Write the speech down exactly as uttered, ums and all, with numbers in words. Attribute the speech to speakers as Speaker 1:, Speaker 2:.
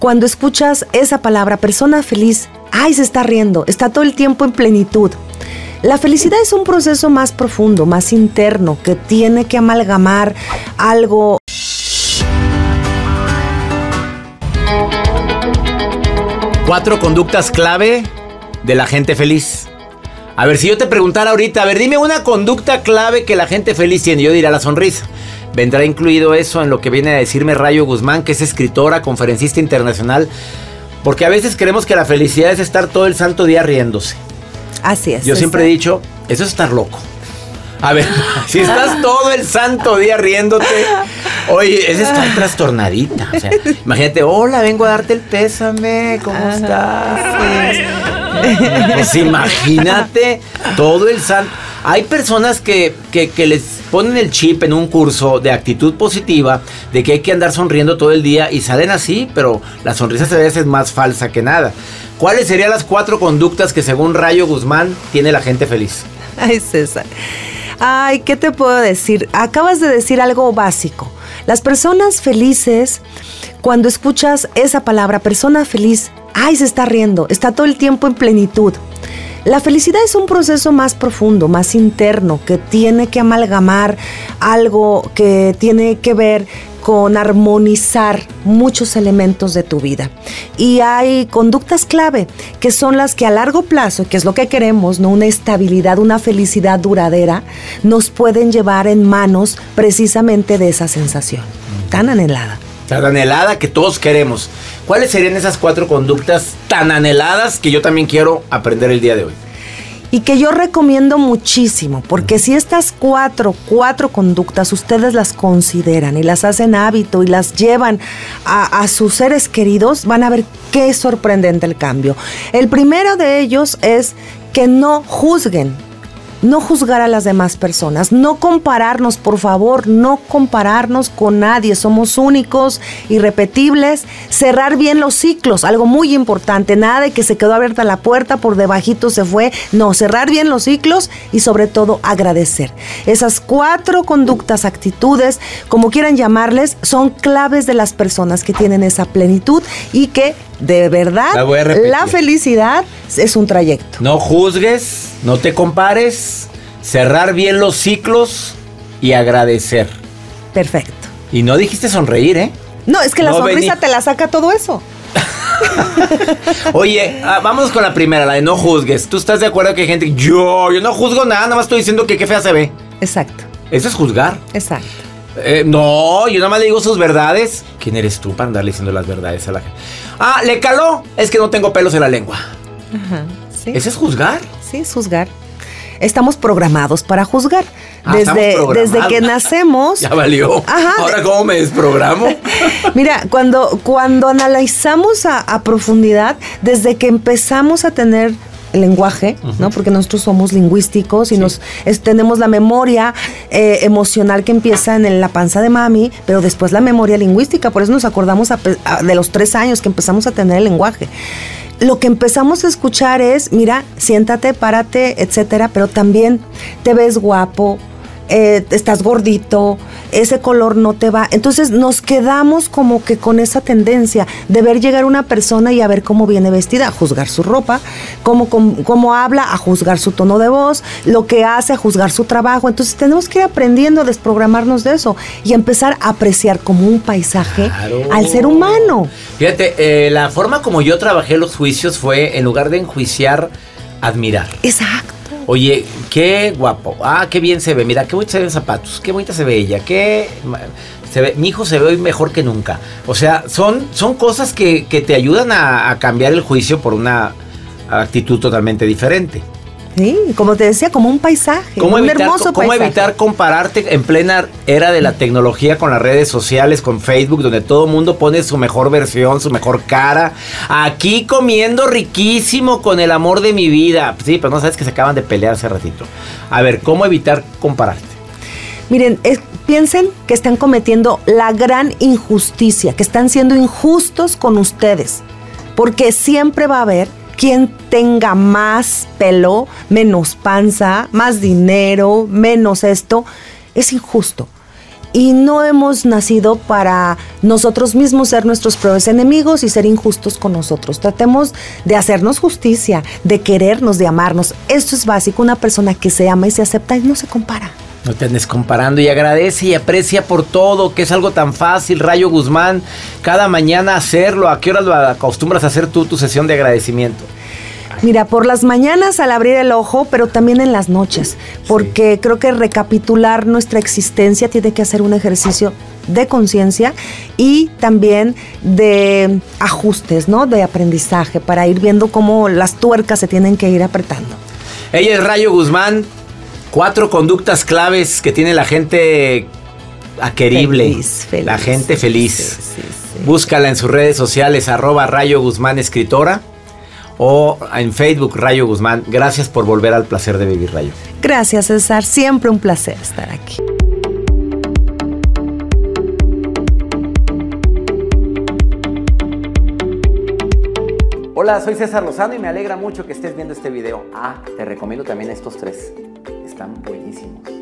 Speaker 1: cuando escuchas esa palabra, persona feliz, ay, se está riendo, está todo el tiempo en plenitud. La felicidad es un proceso más profundo, más interno, que tiene que amalgamar algo.
Speaker 2: Cuatro conductas clave de la gente feliz. A ver, si yo te preguntara ahorita, a ver, dime una conducta clave que la gente feliz tiene, yo diría la sonrisa. Vendrá incluido eso en lo que viene a decirme Rayo Guzmán, que es escritora, conferencista internacional, porque a veces creemos que la felicidad es estar todo el santo día riéndose.
Speaker 1: Así es.
Speaker 2: Yo siempre he dicho, eso es estar loco. A ver, si estás todo el santo día riéndote, oye, es estar trastornadita. O sea, imagínate, hola, vengo a darte el pésame, ¿cómo estás? Pues imagínate todo el santo. Hay personas que, que, que les ponen el chip en un curso de actitud positiva, de que hay que andar sonriendo todo el día y salen así, pero la sonrisa a veces es más falsa que nada. ¿Cuáles serían las cuatro conductas que según Rayo Guzmán tiene la gente feliz?
Speaker 1: Ay, César. Ay, ¿qué te puedo decir? Acabas de decir algo básico. Las personas felices, cuando escuchas esa palabra, persona feliz, ay, se está riendo, está todo el tiempo en plenitud. La felicidad es un proceso más profundo, más interno, que tiene que amalgamar algo que tiene que ver con armonizar muchos elementos de tu vida. Y hay conductas clave, que son las que a largo plazo, que es lo que queremos, ¿no? Una estabilidad, una felicidad duradera, nos pueden llevar en manos precisamente de esa sensación tan anhelada.
Speaker 2: Tan anhelada que todos queremos. ¿Cuáles serían esas cuatro conductas tan anheladas que yo también quiero aprender el día de hoy?
Speaker 1: Y que yo recomiendo muchísimo, porque si estas cuatro, cuatro conductas ustedes las consideran y las hacen hábito y las llevan a, a sus seres queridos, van a ver qué sorprendente el cambio. El primero de ellos es que no juzguen. No juzgar a las demás personas, no compararnos, por favor, no compararnos con nadie, somos únicos, irrepetibles, cerrar bien los ciclos, algo muy importante, nada de que se quedó abierta la puerta, por debajito se fue, no, cerrar bien los ciclos y sobre todo agradecer. Esas cuatro conductas, actitudes, como quieran llamarles, son claves de las personas que tienen esa plenitud y que de verdad la, la felicidad es un trayecto.
Speaker 2: No juzgues, no te compares, cerrar bien los ciclos y agradecer.
Speaker 1: Perfecto.
Speaker 2: Y no dijiste sonreír, ¿eh?
Speaker 1: No, es que la
Speaker 2: no
Speaker 1: sonrisa
Speaker 2: vení...
Speaker 1: te la saca todo eso.
Speaker 2: Oye, ah, vamos con la primera, la de no juzgues. ¿Tú estás de acuerdo que hay gente que yo, yo no juzgo nada, nada más estoy diciendo que qué fea se ve?
Speaker 1: Exacto.
Speaker 2: Eso es juzgar.
Speaker 1: Exacto.
Speaker 2: Eh, no, yo nada más le digo sus verdades. ¿Quién eres tú para andarle diciendo las verdades a la gente? Ah, le caló. Es que no tengo pelos en la lengua. Ajá, sí. ¿Ese es juzgar?
Speaker 1: Sí, es juzgar. Estamos programados para juzgar.
Speaker 2: Ah,
Speaker 1: desde, desde que nacemos.
Speaker 2: Ya valió. Ajá. Ahora, ¿cómo me desprogramo?
Speaker 1: Mira, cuando, cuando analizamos a, a profundidad, desde que empezamos a tener el lenguaje, uh-huh. ¿no? Porque nosotros somos lingüísticos y sí. nos es, tenemos la memoria eh, emocional que empieza en la panza de mami, pero después la memoria lingüística, por eso nos acordamos a, a, de los tres años que empezamos a tener el lenguaje. Lo que empezamos a escuchar es, mira, siéntate, párate, etcétera, pero también te ves guapo, eh, estás gordito, ese color no te va. Entonces nos quedamos como que con esa tendencia de ver llegar una persona y a ver cómo viene vestida, a juzgar su ropa, cómo, cómo, cómo habla, a juzgar su tono de voz, lo que hace, a juzgar su trabajo. Entonces tenemos que ir aprendiendo a desprogramarnos de eso y empezar a apreciar como un paisaje claro. al ser humano.
Speaker 2: Fíjate, eh, la forma como yo trabajé los juicios fue, en lugar de enjuiciar, admirar.
Speaker 1: Exacto.
Speaker 2: Oye, qué guapo, ah, qué bien se ve, mira, qué bonita se ven los zapatos, qué bonita se ve ella, qué... Se ve, mi hijo se ve hoy mejor que nunca. O sea, son, son cosas que, que te ayudan a, a cambiar el juicio por una actitud totalmente diferente.
Speaker 1: Sí, como te decía, como un paisaje,
Speaker 2: ¿Cómo
Speaker 1: un
Speaker 2: evitar,
Speaker 1: hermoso
Speaker 2: ¿Cómo
Speaker 1: paisaje?
Speaker 2: evitar compararte en plena era de la tecnología con las redes sociales, con Facebook, donde todo el mundo pone su mejor versión, su mejor cara? Aquí comiendo riquísimo con el amor de mi vida. Sí, pero no sabes que se acaban de pelear hace ratito. A ver, ¿cómo evitar compararte?
Speaker 1: Miren, es, piensen que están cometiendo la gran injusticia, que están siendo injustos con ustedes, porque siempre va a haber quien tenga más pelo, menos panza, más dinero, menos esto. Es injusto. y no hemos nacido para nosotros mismos ser nuestros propios enemigos y ser injustos con nosotros. Tratemos de hacernos justicia, de querernos, de amarnos. Esto es básico. Una persona que se ama y se acepta y no se compara.
Speaker 2: No te andes comparando y agradece y aprecia por todo, que es algo tan fácil. Rayo Guzmán, cada mañana hacerlo. ¿A qué horas lo acostumbras a hacer tú tu sesión de agradecimiento?
Speaker 1: Mira, por las mañanas al abrir el ojo, pero también en las noches, porque sí. creo que recapitular nuestra existencia tiene que hacer un ejercicio de conciencia y también de ajustes, ¿no? De aprendizaje, para ir viendo cómo las tuercas se tienen que ir apretando.
Speaker 2: Ella es Rayo Guzmán. Cuatro conductas claves que tiene la gente aquerible.
Speaker 1: Feliz, feliz.
Speaker 2: La gente feliz.
Speaker 1: Sí, sí, sí.
Speaker 2: Búscala en sus redes sociales, arroba Rayo Guzmán Escritora. O en Facebook, Rayo Guzmán. Gracias por volver al placer de vivir, Rayo.
Speaker 1: Gracias, César. Siempre un placer estar aquí.
Speaker 2: Hola, soy César Lozano y me alegra mucho que estés viendo este video. Ah, te recomiendo también estos tres. Están buenísimos.